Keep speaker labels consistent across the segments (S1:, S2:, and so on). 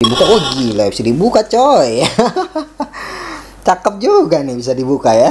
S1: dibuka. Oh gila, bisa dibuka coy. Cakep juga nih, bisa dibuka ya.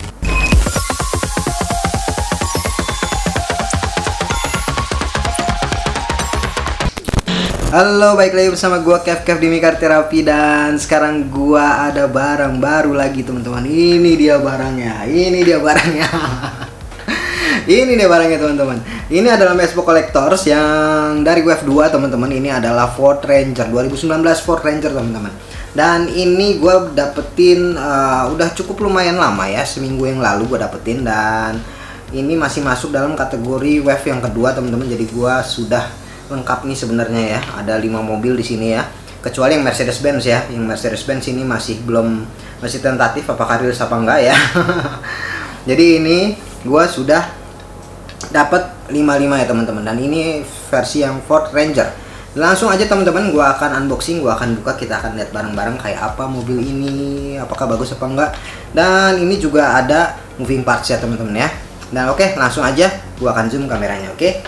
S1: Halo, balik lagi bersama gua Kev di Mikar Terapi, dan sekarang gua ada barang baru lagi teman-teman. Ini dia barangnya. Ini dia barangnya. Ini dia barangnya teman-teman. Ini adalah Mesbo Collectors yang dari WF2 teman-teman. Ini adalah Ford Ranger 2019 Ford Ranger teman-teman. Dan ini gua dapetin udah cukup lumayan lama ya, seminggu yang lalu gua dapetin, dan ini masih masuk dalam kategori WF yang kedua teman-teman. Jadi gua sudah lengkap nih sebenarnya ya, ada 5 mobil di sini ya, kecuali yang Mercedes Benz ya. Yang Mercedes Benz ini masih tentatif apakah rilis apa enggak ya. Jadi ini gua sudah dapat 55 ya teman-teman, dan ini versi yang Ford Ranger. Langsung aja teman-teman, gua akan unboxing, gua akan buka, kita akan lihat bareng-bareng kayak apa mobil ini, apakah bagus apa enggak. Dan ini juga ada moving parts ya teman-teman ya. Nah oke, langsung aja gua akan zoom kameranya. Oke.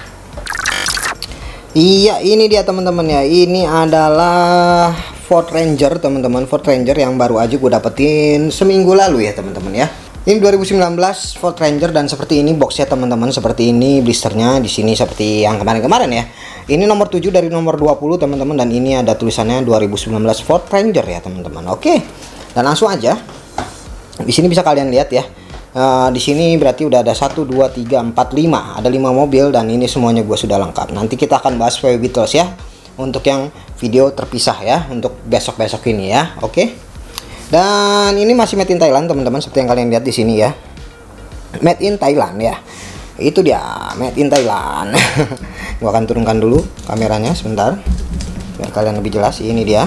S1: Iya, ini dia teman-teman ya. Ini adalah Ford Ranger teman-teman, Ford Ranger yang baru aja gue dapetin seminggu lalu ya teman-teman ya. Ini 2019 Ford Ranger, dan seperti ini boxnya teman-teman, seperti ini blisternya di sini seperti yang kemarin-kemarin ya. Ini nomor 7 dari nomor 20 teman-teman, dan ini ada tulisannya 2019 Ford Ranger ya teman-teman. Oke. Dan langsung aja. Di sini bisa kalian lihat ya. Di sini berarti udah ada 1, 2, 3, 4, 5. Ada 5 mobil, dan ini semuanya gue sudah lengkap. Nanti kita akan bahas VW Beetles ya, untuk yang video terpisah ya, untuk besok-besok ini ya. Oke. Dan ini masih made in Thailand teman-teman, seperti yang kalian lihat di sini ya. Made in Thailand ya. Itu dia, made in Thailand. Gua akan turunkan dulu kameranya sebentar biar kalian lebih jelas. Ini dia.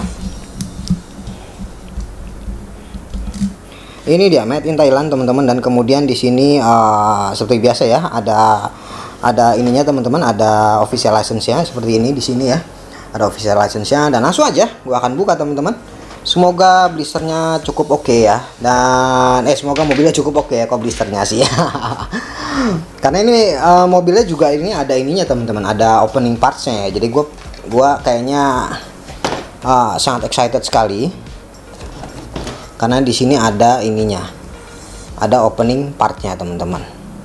S1: Ini dia made in Thailand teman-teman, dan kemudian di sini seperti biasa ya, ada ininya teman-teman, ada official license-nya seperti ini di sini ya. Ada official license-nya, dan langsung aja gua akan buka teman-teman. Semoga blisternya cukup oke ya, dan semoga mobilnya cukup oke ya kalau blisternya sih. Karena ini mobilnya juga ini ada ininya teman-teman, ada opening parts-nya ya. Jadi gua kayaknya sangat excited sekali. Karena di sini ada ininya, ada opening partnya teman-teman.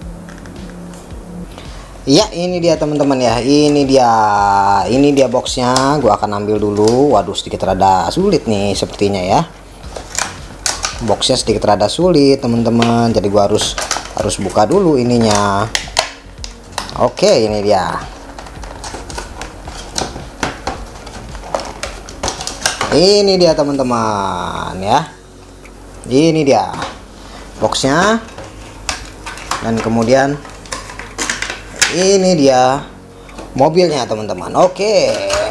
S1: Ya ini dia teman-teman ya, ini dia boxnya. Gua akan ambil dulu. Waduh, sedikit rada sulit nih sepertinya ya. Boxnya sedikit rada sulit teman-teman, jadi gua harus buka dulu ininya. Oke, ini dia. Ini dia teman-teman ya. Ini dia boxnya, dan kemudian ini dia mobilnya teman-teman. Oke.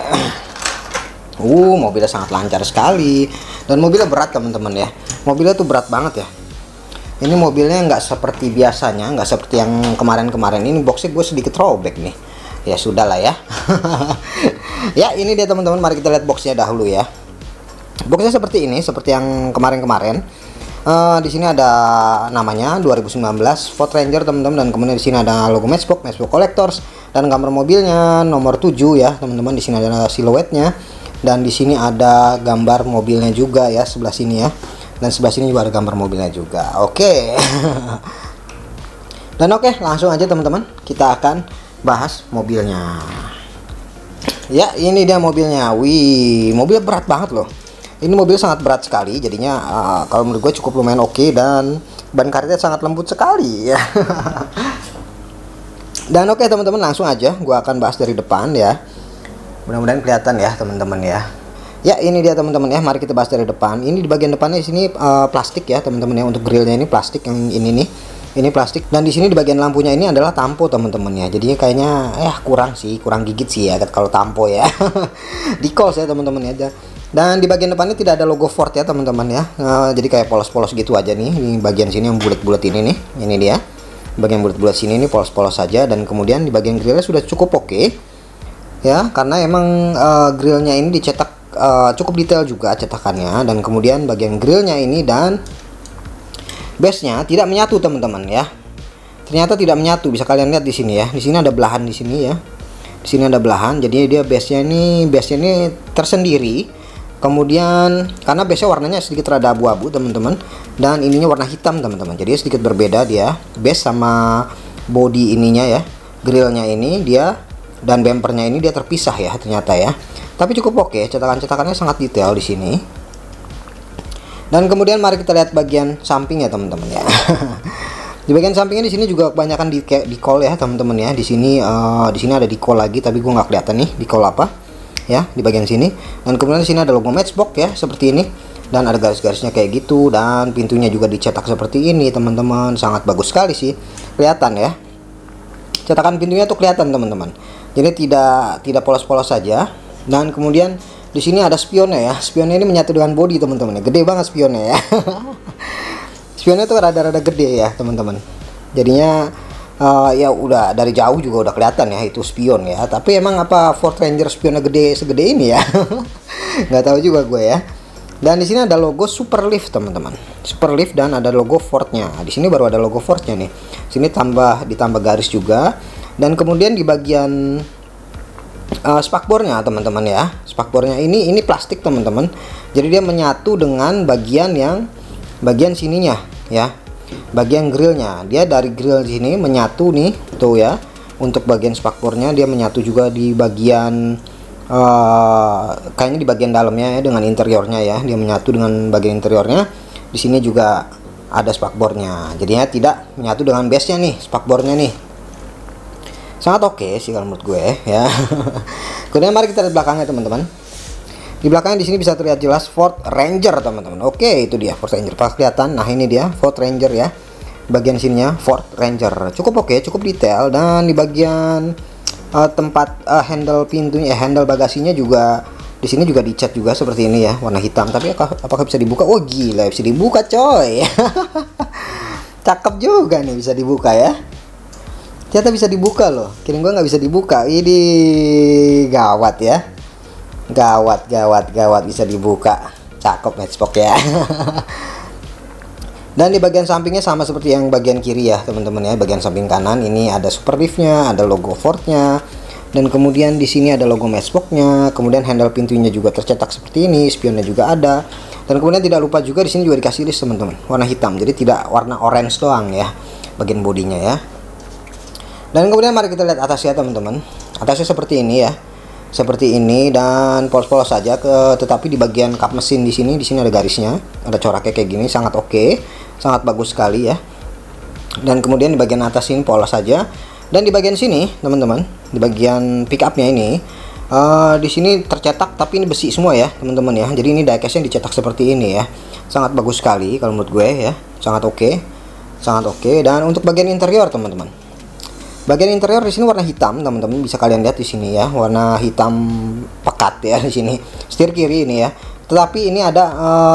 S1: Mobilnya sangat lancar sekali, dan mobilnya berat teman-teman ya. Mobilnya tuh berat banget ya. Ini mobilnya nggak seperti biasanya, nggak seperti yang kemarin-kemarin. Ini boxnya gue sedikit robek nih. Ya sudah lah ya. Ya ini dia teman-teman, mari kita lihat boxnya dahulu ya. Boxnya seperti ini, seperti yang kemarin-kemarin. Di sini ada namanya 2019 Ford Ranger teman-teman, dan kemudian di sini ada logo Mesbo Collectors, dan gambar mobilnya nomor 7 ya teman-teman. Di sini ada siluetnya, dan di sini ada gambar mobilnya juga ya, sebelah sini ya, dan sebelah sini juga ada gambar mobilnya juga. Oke. Dan oke, langsung aja teman-teman, kita akan bahas mobilnya. Ya ini dia mobilnya. Wih, mobilnya berat banget loh. Ini mobil sangat berat sekali, jadinya kalau menurut gue cukup lumayan oke, dan ban karetnya sangat lembut sekali ya. Dan oke teman-teman, langsung aja gue akan bahas dari depan ya. Mudah-mudahan kelihatan ya teman-teman ya. Ya ini dia teman-teman ya, mari kita bahas dari depan. Ini di bagian depannya di sini plastik ya teman-teman ya, untuk grillnya ini plastik, yang ini nih. Ini plastik, dan di sini di bagian lampunya ini adalah tampo teman-teman ya. Jadinya kayaknya kurang gigit sih ya kalau tampo ya. Dikos ya teman-teman ya. Dan di bagian depannya tidak ada logo Ford ya teman-teman ya. Jadi kayak polos-polos gitu aja nih. Ini bagian sini yang bulat-bulat ini nih. Ini dia. Bagian bulat-bulat sini ini polos-polos saja, dan kemudian di bagian grillnya sudah cukup oke. Ya, karena emang grillnya ini dicetak cukup detail juga cetakannya, dan kemudian bagian grillnya ini dan base-nya tidak menyatu teman-teman ya. Ternyata tidak menyatu, bisa kalian lihat di sini ya. Di sini ada belahan di sini ya. Di sini ada belahan, jadi dia base-nya ini tersendiri. Kemudian karena base warnanya sedikit rada abu-abu teman-teman, dan ininya warna hitam teman-teman, jadi sedikit berbeda dia base sama body ininya ya. Grillnya ini dia dan bumpernya ini dia terpisah ya ternyata ya, tapi cukup oke, cetakan-cetakannya sangat detail di sini. Dan kemudian mari kita lihat bagian sampingnya teman-teman ya. Di bagian sampingnya di sini juga kebanyakan decal ya teman-teman ya. Di sini ada decal lagi, tapi gue nggak kelihatan nih decal apa ya di bagian sini. Dan kemudian di sini ada logo Matchbox ya seperti ini, dan ada garis-garisnya kayak gitu, dan pintunya juga dicetak seperti ini teman-teman. Sangat bagus sekali sih, kelihatan ya. Cetakan pintunya tuh kelihatan teman-teman. Jadi tidak polos-polos saja. Dan kemudian di sini ada spionnya ya. Spionnya ini menyatu dengan body teman-teman. Gede banget spionnya ya. Spionnya tuh rada-rada gede ya teman-teman. Jadinya ya udah dari jauh juga udah kelihatan ya itu spion ya. Tapi emang apa Ford Ranger spionnya gede segede ini ya? Nggak tahu juga gue ya. Dan di sini ada logo Superleaf teman-teman. Superleaf dan ada logo Fordnya. Di sini baru ada logo Fordnya nih. Sini ditambah garis juga. Dan kemudian di bagian spakbornya teman-teman ya. Spakbornya ini plastik teman-teman. Jadi dia menyatu dengan bagian sininya ya. Bagian grillnya, dia dari grill sini menyatu nih tuh ya. Untuk bagian spakbornya dia menyatu juga di bagian kayaknya di bagian dalamnya ya, dengan interiornya ya. Dia menyatu dengan bagian interiornya. Di sini juga ada spakbornya. Jadinya tidak menyatu dengan base-nya nih, spakbornya nih. Sangat oke sih kalau menurut gue ya. Kemudian mari kita lihat belakangnya teman-teman. Di belakangnya di sini bisa terlihat jelas Ford Ranger teman-teman. Oke, itu dia Ford Ranger. Pas kelihatan. Nah, ini dia Ford Ranger ya. Bagian sininya Ford Ranger. Cukup oke, cukup detail, dan di bagian tempat handle pintunya, handle bagasinya juga di sini juga dicat juga seperti ini ya, warna hitam. Tapi apakah bisa dibuka? Oh, gila, bisa dibuka coy. Cakep juga nih, bisa dibuka ya. Ternyata bisa dibuka loh. Kirain gua nggak bisa dibuka. Ini gawat ya. Gawat bisa dibuka. Cakep Matchbox ya. Dan di bagian sampingnya sama seperti yang bagian kiri ya teman-teman ya. Bagian samping kanan ini ada Superleaf-nya, ada logo Ford-nya, dan kemudian di sini ada logo Matchbox-nya. Kemudian handle pintunya juga tercetak seperti ini, spionnya juga ada. Dan kemudian tidak lupa juga di sini juga dikasih list teman-teman, warna hitam. Jadi tidak warna orange doang ya bagian bodinya ya. Dan kemudian mari kita lihat atasnya teman-teman. Atasnya seperti ini ya. Seperti ini dan polos-polos saja, tetapi di bagian kap mesin di sini ada garisnya, ada coraknya kayak gini, sangat oke, sangat bagus sekali ya. Dan kemudian di bagian atas ini polos saja, dan di bagian sini teman-teman, di bagian pickupnya ini, di sini tercetak tapi ini besi semua ya teman-teman ya. Jadi ini diecastnya dicetak seperti ini ya, sangat bagus sekali kalau menurut gue ya, sangat oke, sangat oke. Dan untuk bagian interior teman-teman. Bagian interior di sini warna hitam, teman-teman bisa kalian lihat di sini ya, warna hitam pekat ya di sini. Setir kiri ini ya. Tetapi ini ada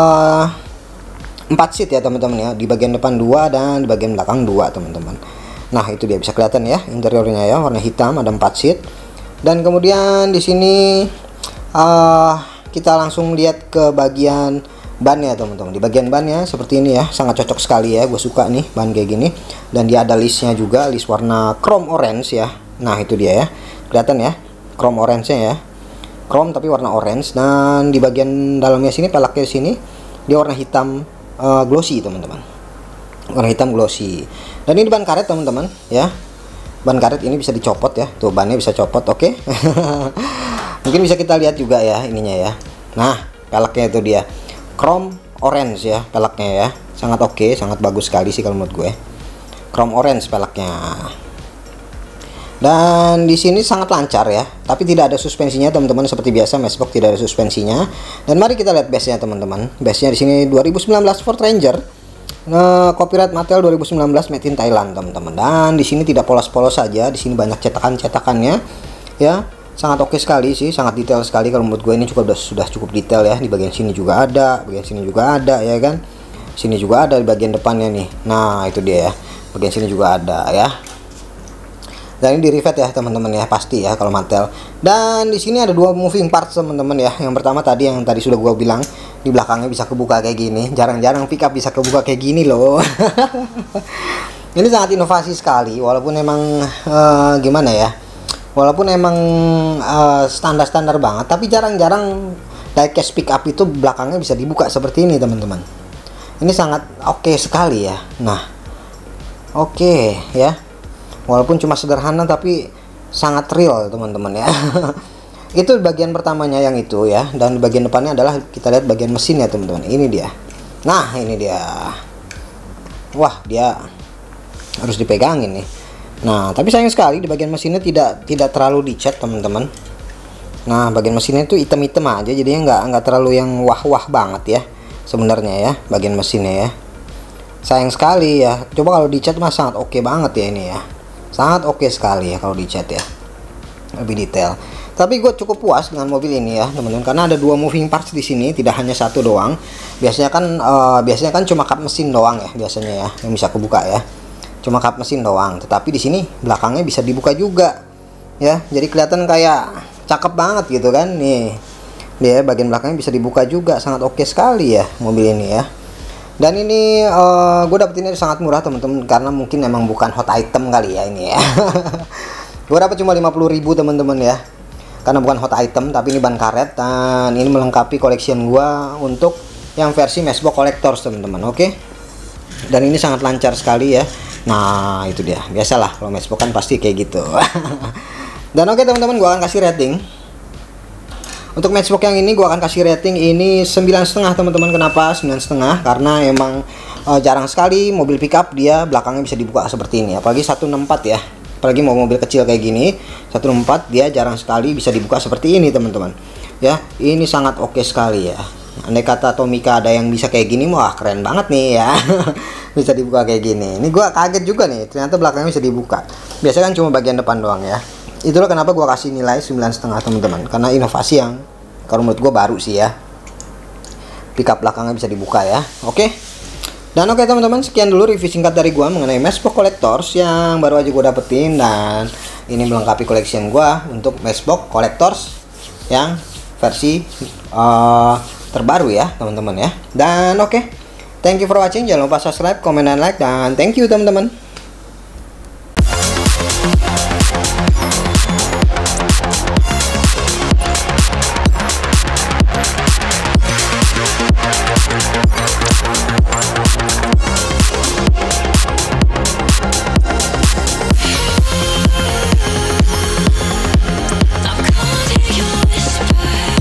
S1: 4 seat ya teman-teman ya. Di bagian depan 2 dan di bagian belakang 2 teman-teman. Nah, itu dia bisa kelihatan ya interiornya ya, warna hitam, ada 4 seat. Dan kemudian di sini kita langsung lihat ke bagian bannya teman-teman. Di bagian bannya seperti ini ya, sangat cocok sekali ya, gue suka nih ban kayak gini. Dan dia ada listnya juga, list warna chrome orange ya. Nah, itu dia ya, kelihatan ya chrome orange nya ya, chrome tapi warna orange. Dan di bagian dalamnya sini, pelaknya sini dia warna hitam glossy teman-teman, warna hitam glossy. Dan ini ban karet teman-teman ya, ban karet ini bisa dicopot ya, tuh bannya bisa copot. Oke. Mungkin bisa kita lihat juga ya ininya ya. Nah, pelaknya itu dia chrome orange ya pelaknya ya, sangat oke, sangat bagus sekali sih kalau menurut gue. Chrome orange pelaknya. Dan di sini sangat lancar ya, tapi tidak ada suspensinya teman-teman, seperti biasa Matchbox tidak ada suspensinya. Dan mari kita lihat base-nya teman-teman. Base-nya di sini 2019 Ford Ranger. Copyright Mattel 2019 made in Thailand teman-teman. Dan di sini tidak polos-polos saja, di sini banyak cetakan-cetakannya ya. Sangat oke sekali sih, sangat detail sekali kalau menurut gue. Ini sudah cukup detail ya. Di bagian sini juga ada, bagian sini juga ada ya kan. Sini juga ada di bagian depannya nih. Nah, itu dia ya. Bagian sini juga ada ya. Dan ini di rivet ya teman-teman ya, pasti ya kalau Mattel. Dan di sini ada 2 moving parts teman-teman ya. Yang pertama tadi yang tadi sudah gue bilang, di belakangnya bisa kebuka kayak gini. Jarang-jarang pickup bisa kebuka kayak gini loh. Ini sangat inovasi sekali, walaupun emang gimana ya, walaupun emang standar-standar banget, tapi jarang-jarang diecast pickup itu belakangnya bisa dibuka seperti ini teman-teman. Ini sangat oke sekali ya. Nah, oke ya, walaupun cuma sederhana tapi sangat real teman-teman ya. Itu bagian pertamanya yang itu ya, dan bagian depannya adalah kita lihat bagian mesinnya teman-teman. Ini dia. Nah, ini dia. Wah, dia harus dipegangin nih. Nah, tapi sayang sekali di bagian mesinnya tidak terlalu dicat teman-teman. Nah, bagian mesinnya itu hitam-hitam aja, jadinya nggak terlalu yang wah-wah banget ya sebenarnya ya bagian mesinnya ya. Sayang sekali ya. Coba kalau dicat mah sangat oke banget ya ini ya. Sangat oke sekali ya kalau dicat ya. Lebih detail. Tapi gue cukup puas dengan mobil ini ya teman-teman, karena ada 2 moving parts di sini, tidak hanya 1 doang. Biasanya kan cuma kap mesin doang ya biasanya ya yang bisa kebuka ya. Cuma kap mesin doang. Tetapi di sini belakangnya bisa dibuka juga ya. Jadi kelihatan kayak cakep banget gitu kan nih. Dia bagian belakangnya bisa dibuka juga, sangat oke sekali ya mobil ini ya. Dan ini gue dapetinnya sangat murah teman-teman, karena mungkin emang bukan hot item kali ya ini ya. Gue dapet cuma 50.000 teman-teman ya, karena bukan hot item tapi ini ban karet, dan ini melengkapi collection gue untuk yang versi Matchbox Collectors teman-teman. Oke. Dan ini sangat lancar sekali ya. Nah itu dia, biasalah kalau Matchbox kan pasti kayak gitu. Dan oke teman-teman, gue akan kasih rating. Untuk Matchbox yang ini gue akan kasih rating ini 9,5 teman-teman. Kenapa 9,5? Karena emang jarang sekali mobil pickup dia belakangnya bisa dibuka seperti ini, apalagi 164 ya. Apalagi mau mobil kecil kayak gini 164 dia jarang sekali bisa dibuka seperti ini teman-teman ya. Ini sangat oke sekali ya. Andai kata Tomica ada yang bisa kayak gini, wah keren banget nih ya. Bisa dibuka kayak gini. Ini gue kaget juga nih, ternyata belakangnya bisa dibuka. Biasanya kan cuma bagian depan doang ya. Itulah kenapa gua kasih nilai 9,5 teman-teman, karena inovasi yang kalau menurut gua baru sih ya. Pickup belakangnya bisa dibuka ya. Oke. Dan oke teman-teman, sekian dulu review singkat dari gua mengenai Matchbox Collectors yang baru aja gua dapetin, dan ini melengkapi collection gua untuk Matchbox Collectors yang versi terbaru ya teman-teman ya. Dan oke. Thank you for watching. Jangan lupa subscribe, comment, dan like, dan thank you teman-teman.